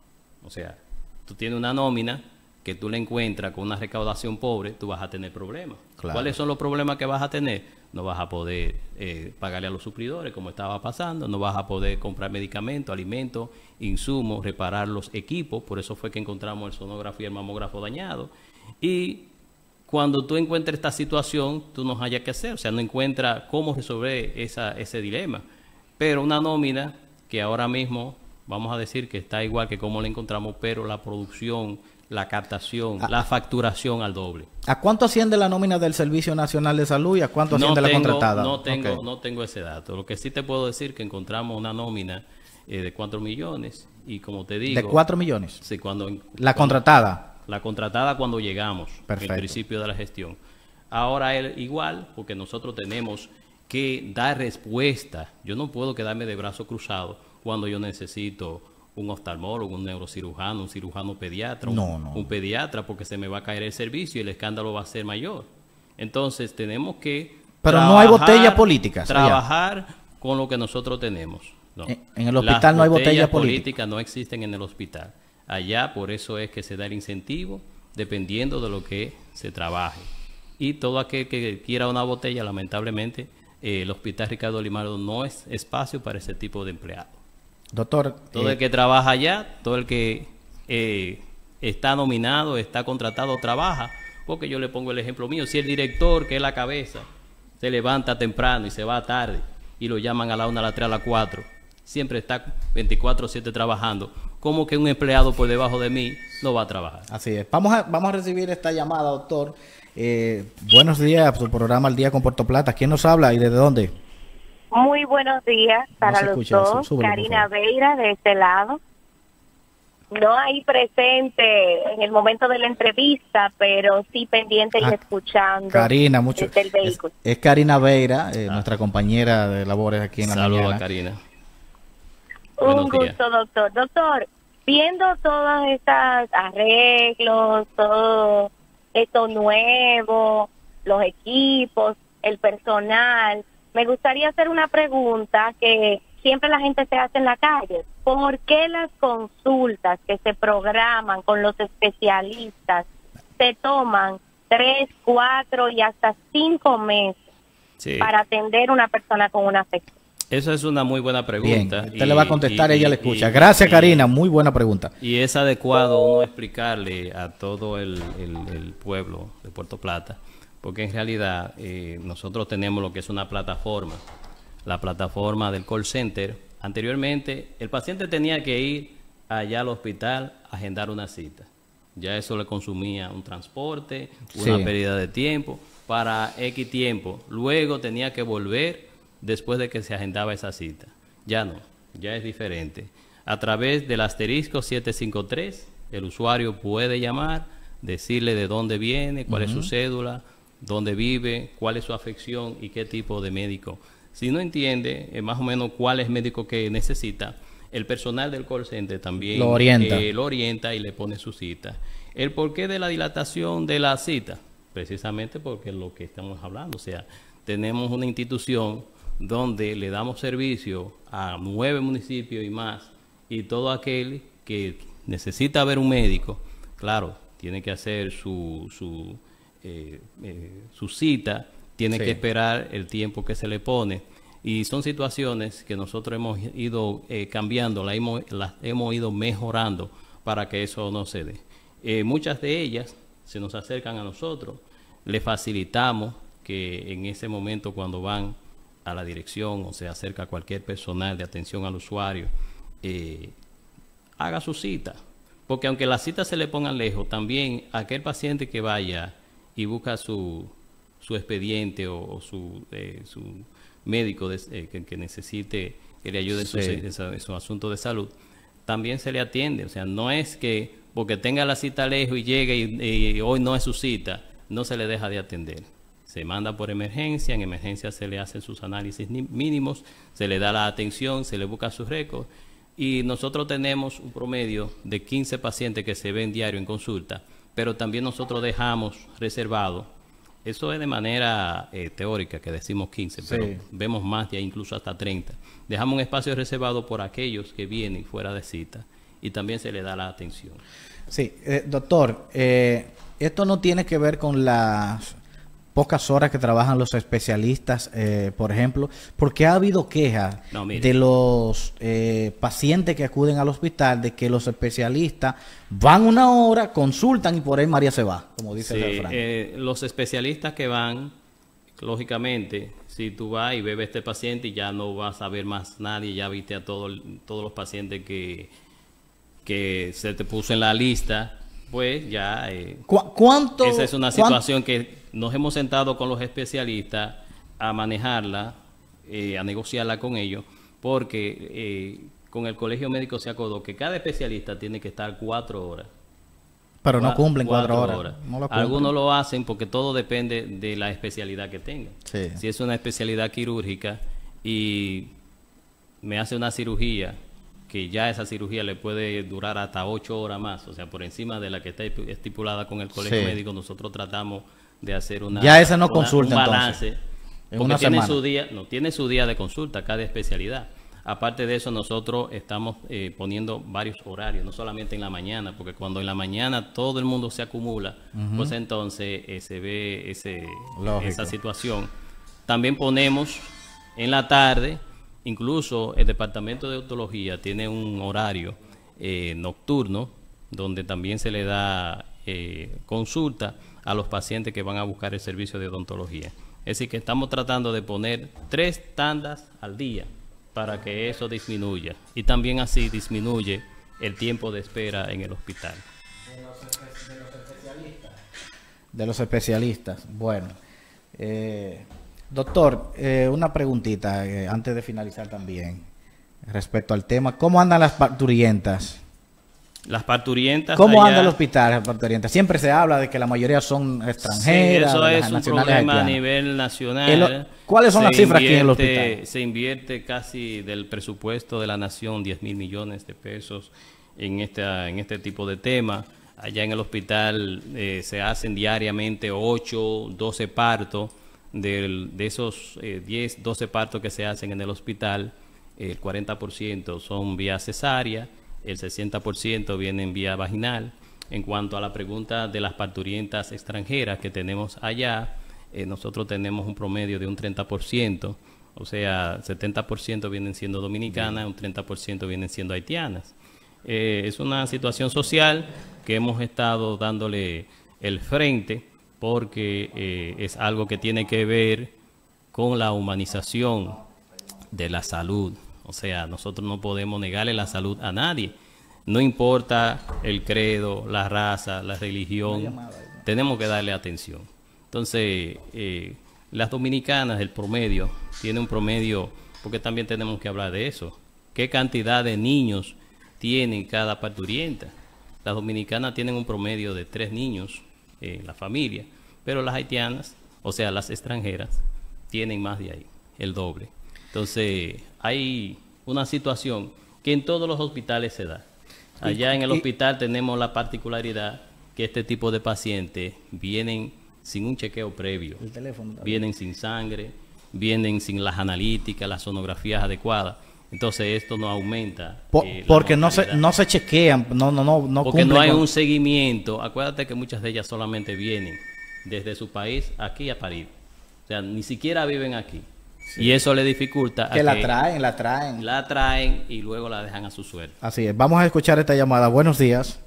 O sea, tú tienes una nómina que tú la encuentras con una recaudación pobre, tú vas a tener problemas. Claro. ¿Cuáles son los problemas que vas a tener? No vas a poder eh, pagarle a los suplidores, como estaba pasando, no vas a poder comprar medicamentos, alimentos, insumos, reparar los equipos, por eso fue que encontramos el sonógrafo y el mamógrafo dañado. Y cuando tú encuentres esta situación, tú no hayas que hacer, o sea, no encuentras cómo resolver esa, ese dilema. Pero una nómina que ahora mismo, vamos a decir que está igual que como la encontramos, pero la producción, la captación, ah. la facturación al doble. ¿A cuánto asciende la nómina del Servicio Nacional de Salud y a cuánto asciende no la tengo, contratada? No tengo, okay. no tengo ese dato. Lo que sí te puedo decir que encontramos una nómina eh, de cuatro millones y como te digo... ¿De cuatro millones? Sí, cuando... ¿La cuando, contratada? La contratada cuando llegamos, Perfecto. en principio de la gestión. Ahora él igual, porque nosotros tenemos que dar respuesta. Yo no puedo quedarme de brazo cruzado cuando yo necesito un oftalmólogo, un neurocirujano, un cirujano pediatra, no, un, no. un pediatra, porque se me va a caer el servicio y el escándalo va a ser mayor. Entonces tenemos que Pero no hay botellas políticas. Trabajar allá. Con lo que nosotros tenemos. No. En, en el hospital no hay botellas políticas. políticas no existen en el hospital. Allá por eso es que se da el incentivo dependiendo de lo que se trabaje. Y todo aquel que quiera una botella, lamentablemente, eh, el Hospital Ricardo Limardo no es espacio para ese tipo de empleados. Doctor, todo eh, el que trabaja allá, todo el que eh, está nominado, está contratado, trabaja, porque yo le pongo el ejemplo mío, si el director, que es la cabeza, se levanta temprano y se va tarde, y lo llaman a la una, a la tres, a la cuatro, siempre está veinticuatro siete trabajando, ¿cómo que un empleado por debajo de mí no va a trabajar? Así es. Vamos a, vamos a recibir esta llamada, doctor. Eh, buenos días, su programa Al Día con Puerto Plata. ¿Quién nos habla y desde dónde? Muy buenos días para no los dos. Súbelo, Karina Veira de este lado. no ahí presente en el momento de la entrevista, pero sí pendiente Ah, y escuchando Karina, mucho. desde el Es, vehículo. es Karina Veira, eh, nuestra compañera de labores aquí en la Saludos mañana. a Karina. Un Buenos días. gusto, doctor. Doctor, viendo todos estos arreglos, todo esto nuevo, los equipos, el personal, me gustaría hacer una pregunta que siempre la gente se hace en la calle. ¿Por qué las consultas que se programan con los especialistas se toman tres, cuatro y hasta cinco meses Sí. para atender una persona con una afección? Esa es una muy buena pregunta. Bien, usted le va a contestar, y- ella y- le escucha. y- Gracias, y- Karina, muy buena pregunta. Y es adecuado uno explicarle a todo el, el- el pueblo de Puerto Plata, porque en realidad eh, nosotros tenemos lo que es una plataforma, la plataforma del call center. Anteriormente, el paciente tenía que ir allá al hospital a agendar una cita. Ya eso le consumía un transporte, una Sí. pérdida de tiempo, para X tiempo. Luego tenía que volver después de que se agendaba esa cita. Ya no, ya es diferente. A través del asterisco setecientos cincuenta y tres, el usuario puede llamar, decirle de dónde viene, cuál es su Ujú. cédula, dónde vive, cuál es su afección y qué tipo de médico. Si no entiende eh, más o menos cuál es el médico que necesita, el personal del call center también Lo orienta. eh, lo orienta y le pone su cita. ¿El porqué de la dilatación de la cita? Precisamente porque es lo que estamos hablando. O sea, tenemos una institución donde le damos servicio a nueve municipios y más, y todo aquel que necesita ver un médico, claro, tiene que hacer su, su, eh, eh, su cita, tiene Sí. que esperar el tiempo que se le pone, y son situaciones que nosotros hemos ido eh, cambiando, las hemos, las hemos ido mejorando para que eso no se dé. Eh, muchas de ellas se nos acercan a nosotros, le facilitamos que en ese momento cuando van a la dirección o se acerca cualquier personal de atención al usuario, eh, haga su cita. Porque aunque las citas se le pongan lejos, también aquel paciente que vaya y busca su, su expediente o, o su, eh, su médico de- eh, que, que necesite que le ayude en su, Sí. en su- en su asunto de salud, también se le atiende. O sea, no es que porque tenga la cita lejos y llegue y, y hoy no es su cita, no se le deja de atender. Se manda por emergencia, en emergencia se le hacen sus análisis ni- mínimos, se le da la atención, se le busca sus récords, y nosotros tenemos un promedio de quince pacientes que se ven diario en consulta, pero también nosotros dejamos reservado, eso es de manera eh, teórica que decimos quince, pero Sí. vemos más de ahí, incluso hasta treinta. Dejamos un espacio reservado por aquellos que vienen fuera de cita y también se le da la atención. Sí, eh, doctor, eh, esto no tiene que ver con las pocas horas que trabajan los especialistas, eh, por ejemplo, porque ha habido quejas No, mire. de los eh, pacientes que acuden al hospital de que los especialistas van una hora, consultan y por ahí María se va, como dice Sí, el refrán. eh, los especialistas que van, lógicamente, si tú vas y ves a este paciente y ya no vas a ver más nadie, ya viste a todo el- todos los pacientes que, que se te puso en la lista, pues ya... eh, ¿Cu- ¿Cuánto? esa es una cuán- situación que nos hemos sentado con los especialistas a manejarla, eh, a negociarla con ellos, porque eh, con el Colegio Médico se acordó que cada especialista tiene que estar cuatro horas. Pero no Cua- cumplen cuatro horas. No lo cumplen. Algunos lo hacen porque todo depende de la especialidad que tengan. Sí. Si es una especialidad quirúrgica y me hace una cirugía, que ya esa cirugía le puede durar hasta ocho horas más, o sea, por encima de la que está estipulada con el Colegio Sí. Médico, nosotros tratamos de hacer una, Ya esa no una- consulta, un entonces. balance, En porque una tiene semana. su día, no tiene su día de consulta cada especialidad. Aparte de eso, nosotros estamos eh, poniendo varios horarios, no solamente en la mañana, porque cuando en la mañana todo el mundo se acumula, Ujú. pues entonces eh, se ve ese, Lógico. esa situación. También ponemos en la tarde, incluso el departamento de odontología tiene un horario eh, nocturno, donde también se le da eh, consulta a los pacientes que van a buscar el servicio de odontología. Es decir, que estamos tratando de poner tres tandas al día para que eso disminuya, y también así disminuye el tiempo de espera en el hospital. De los especialistas. Bueno, eh, doctor, eh, una preguntita eh, antes de finalizar también respecto al tema. ¿Cómo andan las parturientas? Las parturientas. ¿Cómo allá, anda el hospital parturientas? Siempre se habla de que la mayoría son extranjeras. Sí, eso de es un problema haitianas. A nivel nacional. El, ¿Cuáles son se las cifras invierte, aquí en el hospital? Se invierte casi del presupuesto de la nación diez mil millones de pesos en, esta, en este tipo de temas. Allá en el hospital eh, se hacen diariamente ocho, doce partos. De, de esos eh, diez, doce partos que se hacen en el hospital, el cuarenta por ciento son vía cesárea, el sesenta por ciento viene en vía vaginal. En cuanto a la pregunta de las parturientas extranjeras que tenemos allá, eh, nosotros tenemos un promedio de un treinta por ciento, o sea, setenta por ciento vienen siendo dominicanas, un treinta por ciento vienen siendo haitianas. Eh, es una situación social que hemos estado dándole el frente, porque eh, es algo que tiene que ver con la humanización de la salud. O sea, nosotros no podemos negarle la salud a nadie. No importa el credo, la raza, la religión, tenemos que darle atención. Entonces, eh, las dominicanas, el promedio, tiene un promedio, porque también tenemos que hablar de eso. ¿Qué cantidad de niños tienen cada parturienta? Las dominicanas tienen un promedio de tres niños en la familia, pero las haitianas, o sea, las extranjeras, tienen más de ahí, el doble. Entonces, hay una situación que en todos los hospitales se da. Allá en el hospital tenemos la particularidad que este tipo de pacientes vienen sin un chequeo previo, el teléfono, vienen sin sangre, vienen sin las analíticas, las sonografías adecuadas. Entonces esto no aumenta. Por, eh, porque no se, no se chequean, no, no, no, no porque no hay con... un seguimiento. Acuérdate que muchas de ellas solamente vienen desde su país aquí a París. O sea, ni siquiera viven aquí. Sí. Y eso le dificulta. Que a la que traen, la traen. La traen y luego la dejan a su suerte. Así es. Vamos a escuchar esta llamada. Buenos días.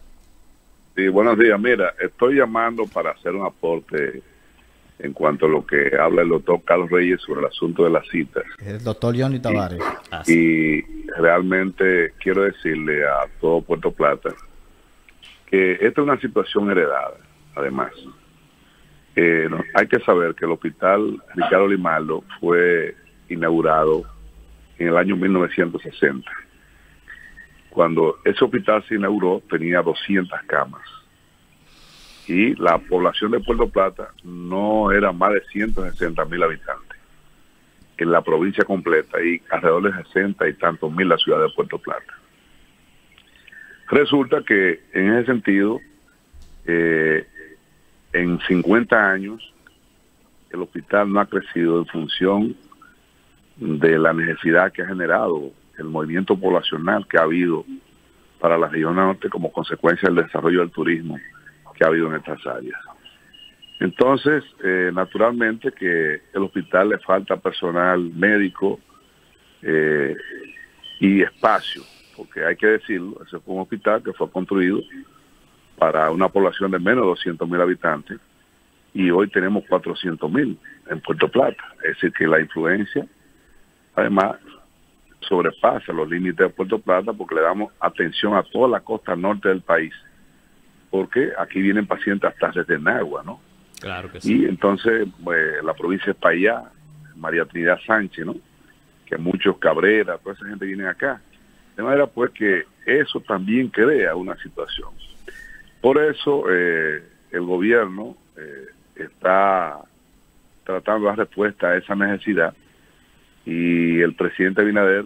Sí, buenos días. Mira, estoy llamando para hacer un aporte en cuanto a lo que habla el doctor Carlos Reyes sobre el asunto de las citas. El doctor Johnny Tavares. Y, y realmente quiero decirle a todo Puerto Plata que esta es una situación heredada, además. Eh, no, hay que saber que el hospital Ricardo Limaldo fue inaugurado en el año mil novecientos sesenta. Cuando ese hospital se inauguró tenía doscientas camas. Y la población de Puerto Plata no era más de ciento sesenta mil habitantes en la provincia completa y alrededor de sesenta y tantos mil la ciudad de Puerto Plata. Resulta que en ese sentido, eh, en cincuenta años, el hospital no ha crecido en función de la necesidad que ha generado el movimiento poblacional que ha habido para la región norte como consecuencia del desarrollo del turismo que ha habido en estas áreas. Entonces, eh, naturalmente que el hospital le falta personal médico eh, y espacio, porque hay que decirlo, ese fue un hospital que fue construido para una población de menos de doscientos mil habitantes y hoy tenemos cuatrocientos mil en Puerto Plata. Es decir, que la influencia, además, sobrepasa los límites de Puerto Plata porque le damos atención a toda la costa norte del país, porque aquí vienen pacientes hasta desde Nagua, ¿no? Claro que sí. Y entonces pues, la provincia de Espaillá, María Trinidad Sánchez, ¿no? Que muchos Cabrera, toda esa gente viene acá. De manera pues que eso también crea una situación. Por eso eh, el gobierno eh, está tratando de dar respuesta a esa necesidad y el presidente Abinader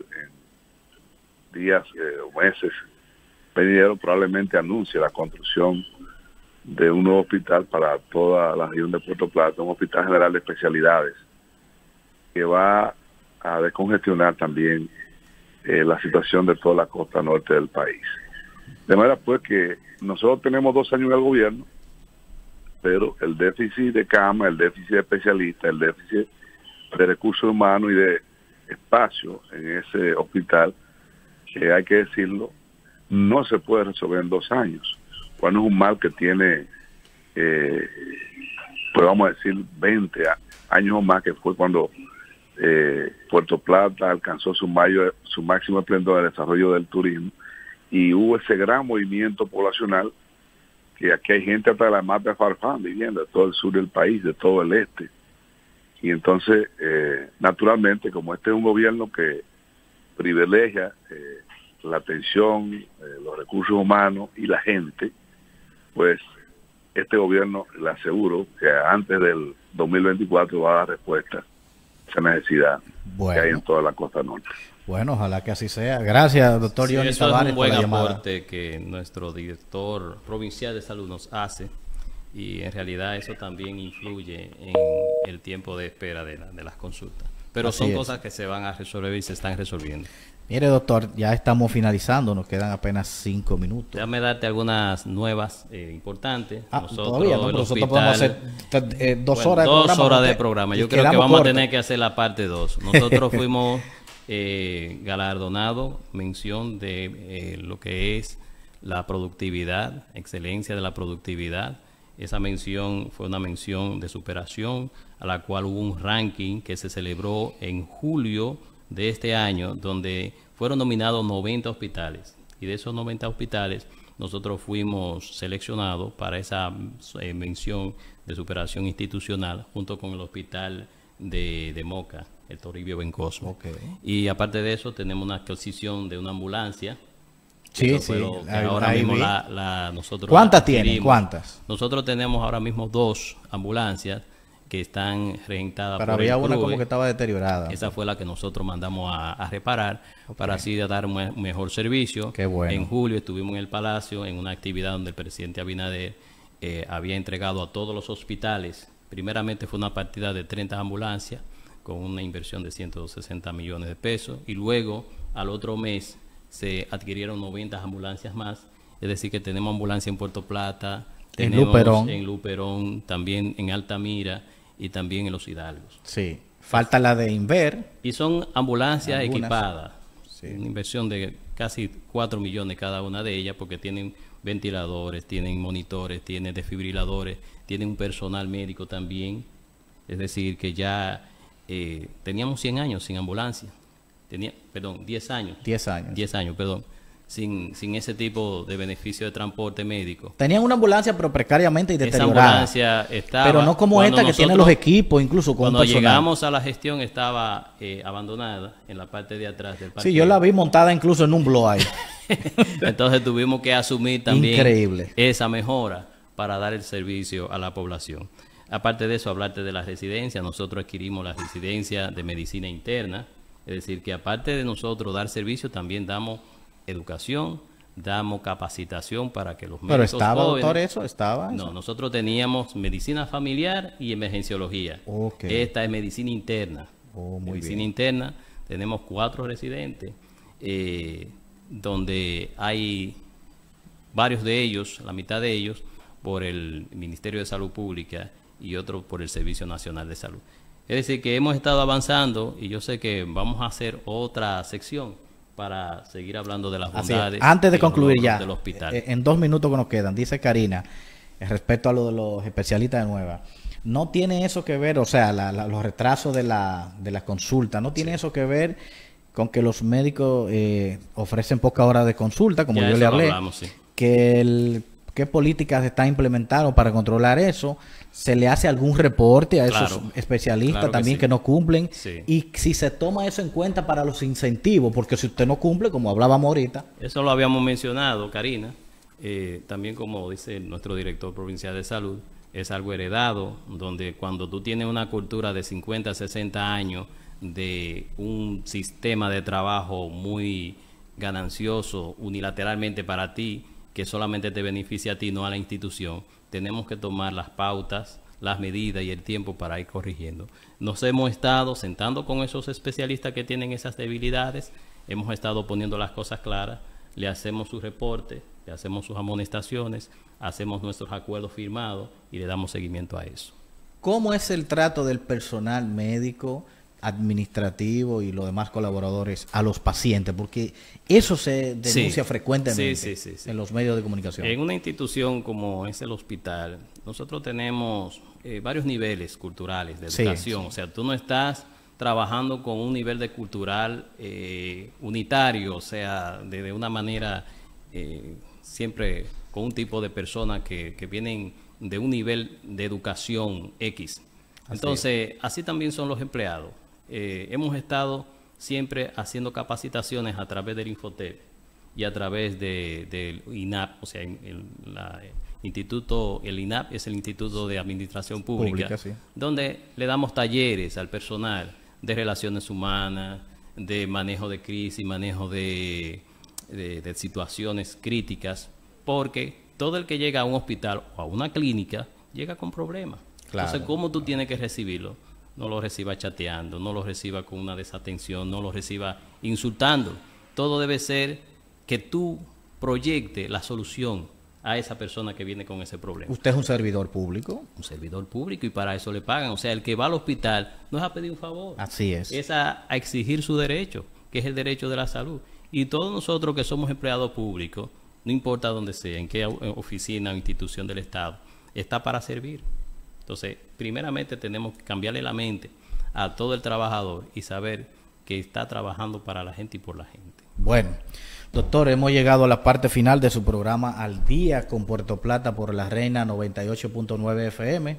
en días eh, o meses venideros probablemente anuncie la construcción de un nuevo hospital para toda la región de Puerto Plata, un hospital general de especialidades que va a descongestionar también eh, la situación de toda la costa norte del país. De manera pues que nosotros tenemos dos años en el gobierno, pero el déficit de cama, el déficit de especialistas, el déficit de recursos humanos y de espacio en ese hospital, que hay que decirlo, no se puede resolver en dos años. Cuando es un mal que tiene, eh, pues vamos a decir, veinte años o más, que fue cuando eh, Puerto Plata alcanzó su, mayo, su máximo esplendor de desarrollo del turismo, y hubo ese gran movimiento poblacional, que aquí hay gente hasta de la mata de Farfán viviendo, de todo el sur del país, de todo el este. Y entonces, eh, naturalmente, como este es un gobierno que privilegia eh, la atención, eh, los recursos humanos y la gente, pues este gobierno le aseguro que antes del dos mil veinticuatro va a dar respuesta a esa necesidad bueno. que hay en toda la costa norte. Bueno, ojalá que así sea. Gracias, doctor Sí, Johnny eso Tavares, es un buen por la llamada. aporte que nuestro director provincial de salud nos hace, y en realidad eso también influye en el tiempo de espera de, la, de las consultas. Pero Así son es. cosas que se van a resolver y se están resolviendo. Mire, doctor, ya estamos finalizando, nos quedan apenas cinco minutos. Déjame darte algunas nuevas eh, importantes. Ah, nosotros, todavía, ¿no? el Pero nosotros hospital- podemos hacer eh, dos Bueno, horas de dos programa. horas de porque- programa. y Yo creo que quedamos vamos cortos. a tener que hacer la parte dos. Nosotros fuimos eh, galardonados, mención de eh, lo que es la productividad, excelencia de la productividad. Esa mención fue una mención de superación, a la cual hubo un ranking que se celebró en julio de este año, donde fueron nominados noventa hospitales. Y de esos noventa hospitales, nosotros fuimos seleccionados para esa eh, mención de superación institucional, junto con el hospital de, de Moca, el Toribio Bencosmo. Okay. Y aparte de eso, tenemos una adquisición de una ambulancia. Sí, Eso fue sí, lo que ahí- ahora ahí mismo vi. la, la- nosotros ¿Cuántas adquirimos. tienen? ¿Cuántas? Nosotros tenemos ahora mismo dos ambulancias que están regentadas Pero por había el una C R U E. como que estaba deteriorada. Esa fue la que nosotros mandamos a, a reparar, Ok. para así dar un me- mejor servicio. Qué bueno. En julio estuvimos en el Palacio en una actividad donde el presidente Abinader eh, había entregado a todos los hospitales. Primeramente fue una partida de treinta ambulancias con una inversión de ciento sesenta millones de pesos, y luego al otro mes se adquirieron noventa ambulancias más. Es decir, que tenemos ambulancia en Puerto Plata, En tenemos Luperón. en Luperón, también en Altamira y también en Los Hidalgos. Sí. Falta la de Inver. Y son ambulancias Algunas. equipadas. Sí. Una inversión de casi cuatro millones cada una de ellas, porque tienen ventiladores, tienen monitores, tienen desfibriladores, tienen un personal médico también. Es decir, que ya eh, teníamos cien años sin ambulancia. Tenía, perdón, diez años. diez años. diez años, perdón. Sin, sin ese tipo de beneficio de transporte médico. Tenían una ambulancia, pero precariamente y Esa deteriorada. ambulancia estaba... Pero no como cuando esta que tiene nosotros- los equipos, incluso con Cuando un personal. llegamos a la gestión estaba eh, abandonada en la parte de atrás del parque. Sí, yo la vi montada incluso en un blow ahí. Entonces tuvimos que asumir también Increíble. esa mejora para dar el servicio a la población. Aparte de eso, hablarte de la residencia. Nosotros adquirimos la residencia de medicina interna. Es decir, que aparte de nosotros dar servicio, también damos educación, damos capacitación para que los médicos Pero estaba, jóvenes- doctor, eso estaba. No, eso? nosotros teníamos medicina familiar y emergenciología. Ok. Esta es medicina interna. Oh, muy medicina bien. interna, tenemos cuatro residentes, eh, donde hay varios de ellos, la mitad de ellos, por el Ministerio de Salud Pública y otro por el Servicio Nacional de Salud. Es decir, que hemos estado avanzando, y yo sé que vamos a hacer otra sección para seguir hablando de las Así es. bondades Antes de y los concluir logros ya, del hospital. eh, en dos minutos que nos quedan, dice Karina, eh, respecto a lo de los especialistas de Nueva, no tiene eso que ver, o sea, la- la- los retrasos de la, de la consulta, no tiene eso que ver con que los médicos eh, ofrecen poca hora de consulta, como Ya yo eso le lo hablé, hablamos, sí. que el, qué políticas se están implementando para controlar eso, se le hace algún reporte a esos Claro. especialistas Claro que también sí. que no cumplen, Sí. y si se toma eso en cuenta para los incentivos, porque si usted no cumple, como hablábamos ahorita, Eso lo habíamos mencionado, Karina. Eh, también, como dice nuestro director provincial de salud, es algo heredado, donde cuando tú tienes una cultura de cincuenta, sesenta años de un sistema de trabajo muy ganancioso unilateralmente para ti, que solamente te beneficia a ti, no a la institución, tenemos que tomar las pautas, las medidas y el tiempo para ir corrigiendo. Nos hemos estado sentando con esos especialistas que tienen esas debilidades, hemos estado poniendo las cosas claras, le hacemos su reporte, le hacemos sus amonestaciones, hacemos nuestros acuerdos firmados y le damos seguimiento a eso. ¿cómo es el trato del personal médico, administrativo y los demás colaboradores a los pacientes? Porque eso se denuncia Sí. frecuentemente Sí, sí, sí, sí. en los medios de comunicación. En una institución como es el hospital, nosotros tenemos eh, varios niveles culturales de Sí, educación. sí. O sea, tú no estás trabajando con un nivel de cultural eh, unitario, o sea, de, de una manera eh, siempre con un tipo de personas que, que vienen de un nivel de educación X. Entonces, así también son los empleados. Eh, hemos estado siempre haciendo capacitaciones a través del Infotep y a través de, del I N A P, o sea, el, el la, instituto, el I N A P es el Instituto de Administración Pública, Pública sí. donde le damos talleres al personal de relaciones humanas, de manejo de crisis, manejo de, de, de situaciones críticas, porque todo el que llega a un hospital o a una clínica llega con problemas. Claro. Entonces, ¿cómo tú tienes que recibirlo? No lo reciba chateando, no lo reciba con una desatención, no lo reciba insultando. Todo debe ser que tú proyectes la solución a esa persona que viene con ese problema. ¿Usted es un servidor público? Un servidor público y para eso le pagan. O sea, el que va al hospital no es a pedir un favor. Así es. Es a, a exigir su derecho, que es el derecho de la salud. Y todos nosotros que somos empleados públicos, no importa dónde sea, en qué oficina o institución del Estado, está para servir. Entonces, primeramente tenemos que cambiarle la mente a todo el trabajador y saber que está trabajando para la gente y por la gente. Bueno, doctor, hemos llegado a la parte final de su programa Al Día con Puerto Plata por La Reina noventa y ocho punto nueve F M.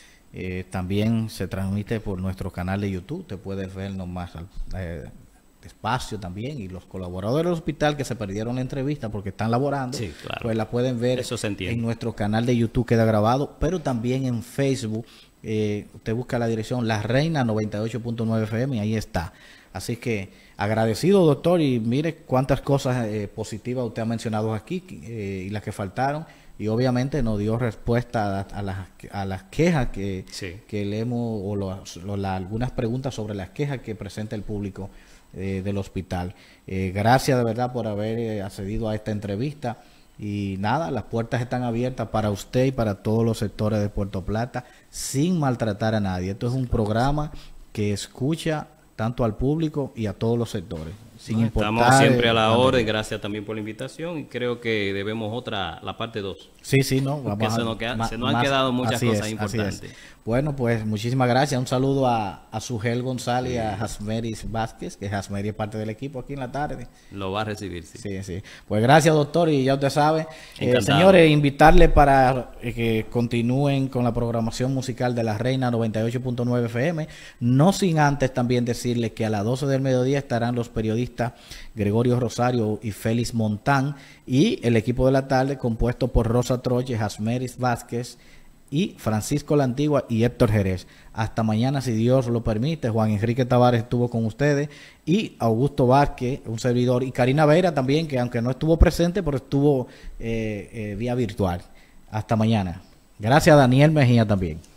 Eh, también se transmite por nuestro canal de YouTube. Te puedes vernos más eh, despacio también. Y los colaboradores del hospital que se perdieron la entrevista porque están laborando, sí, claro, pues la pueden ver eso se entiende. En nuestro canal de YouTube, queda grabado, pero también en Facebook. Eh, usted busca la dirección La Reina noventa y ocho punto nueve F M y ahí está. Así que agradecido, doctor, y mire cuántas cosas eh, positivas usted ha mencionado aquí eh, y las que faltaron, y obviamente nos dio respuesta a, a, las, a las quejas que, sí. que le hemos, o los, lo, la, algunas preguntas sobre las quejas que presenta el público eh, del hospital. Eh, gracias de verdad por haber eh, accedido a esta entrevista. Y nada, las puertas están abiertas para usted y para todos los sectores de Puerto Plata, sin maltratar a nadie. Esto es un programa que escucha tanto al público y a todos los sectores, sin no, importar. Estamos siempre a la orden, gracias también por la invitación, y creo que debemos otra, la parte dos. Sí, sí, no. Vamos Porque a, se nos, queda, más, se nos han quedado muchas así cosas es, importantes. Es. Bueno, pues muchísimas gracias. Un saludo a, a Sugel González y a Jasmeris Vázquez, que Jasmeri es parte del equipo aquí en la tarde. Lo va a recibir, sí. Sí, sí. Pues gracias, doctor, y ya usted sabe. Eh, señores, invitarle para eh, que continúen con la programación musical de La Reina noventa y ocho punto nueve F M. No sin antes también decirle que a las doce del mediodía estarán los periodistas Gregorio Rosario y Félix Montán, y el equipo de la tarde compuesto por Rosa Troche, Jasmeris Vázquez y Francisco La Antigua y Héctor Jerez. Hasta mañana, si Dios lo permite. Juan Enrique Tavares estuvo con ustedes, y Augusto Vázquez, un servidor, y Karina Vera también, que aunque no estuvo presente, pero estuvo eh, eh, vía virtual. Hasta mañana. Gracias a Daniel Mejía también.